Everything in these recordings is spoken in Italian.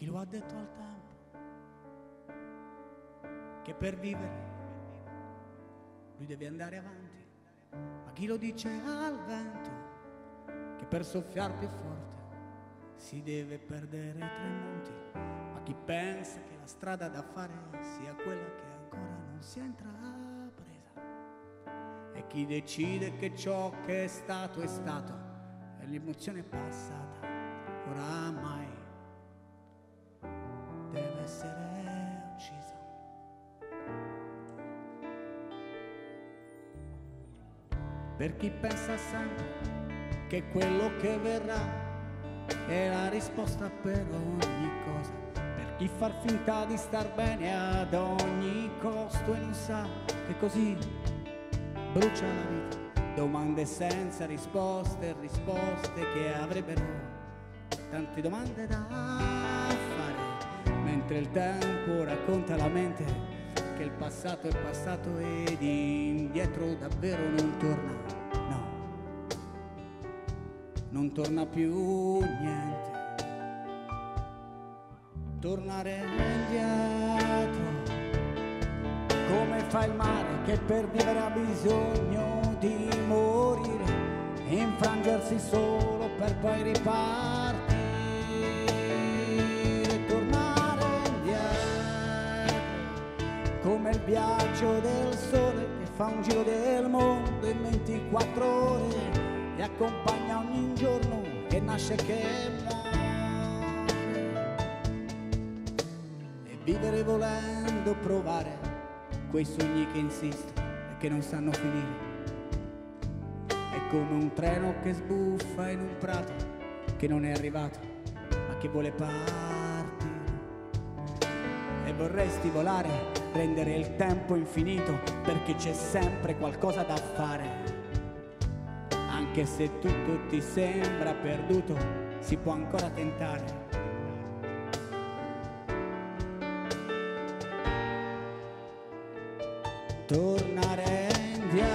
chi lo ha detto al tempo che per vivere lui deve andare avanti? Ma chi lo dice al vento che per soffiar più forte si deve perdere tra i monti? Ma chi pensa che la strada da fare sia quella che ancora non si è intrapresa? E chi decide che ciò che è stato e l'emozione passata oramai deve essere uccisa. Per chi pensa sempre che quello che verrà è la risposta per ogni cosa, per chi far finta di star bene ad ogni costo e non sa che così brucia la vita. Domande senza risposte, risposte che avrebbero tante domande da fare, mentre il tempo racconta alla mente che il passato è passato ed indietro davvero non torna, no, non torna più niente. Tornare indietro come fa il mare che per vivere ha bisogno di morire, infrangersi solo per poi ripartire. Tornare indietro come il viaggio del sole che fa un giro del mondo in 24 ore e accompagna ogni giorno che nasce e che muore. E vivere volendo provare quei sogni che insistono e che non sanno finire. È come un treno che sbuffa in un prato che non è arrivato ma che vuole partire. E vorresti volare, rendere il tempo infinito, perché c'è sempre qualcosa da fare. Anche se tutto ti sembra perduto, si può ancora tentare. Tornare indietro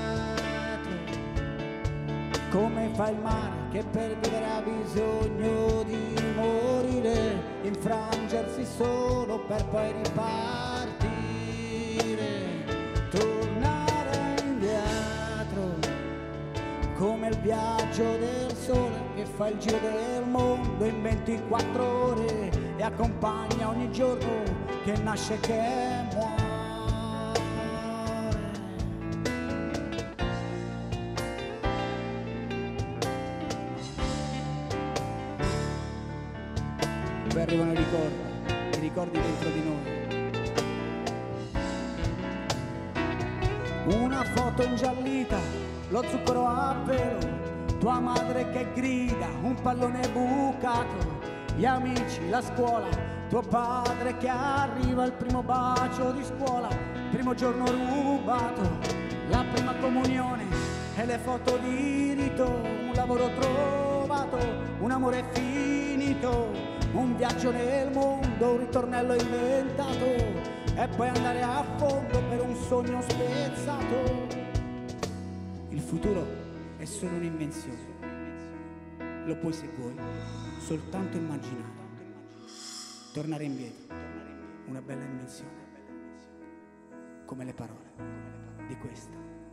come fa il mare che per vivere ha bisogno di morire, infrangersi solo per poi ripartire. Tornare indietro come il viaggio del sole che fa il giro del mondo in 24 ore e accompagna ogni giorno che nasce e che muore. Poi arrivano i ricordi dentro di noi. Una foto ingiallita, lo zucchero a velo, tua madre che grida, un pallone bucato, gli amici, la scuola, tuo padre che arriva, il primo bacio di scuola, il primo giorno rubato, la prima comunione e le foto di rito, un lavoro trovato, un amore finito, un viaggio nel mondo, un ritornello inventato e poi andare a fondo per un sogno spezzato. Il futuro è solo un'invenzione, lo puoi se vuoi soltanto immaginare. Tornare indietro, una bella invenzione, come le parole di questa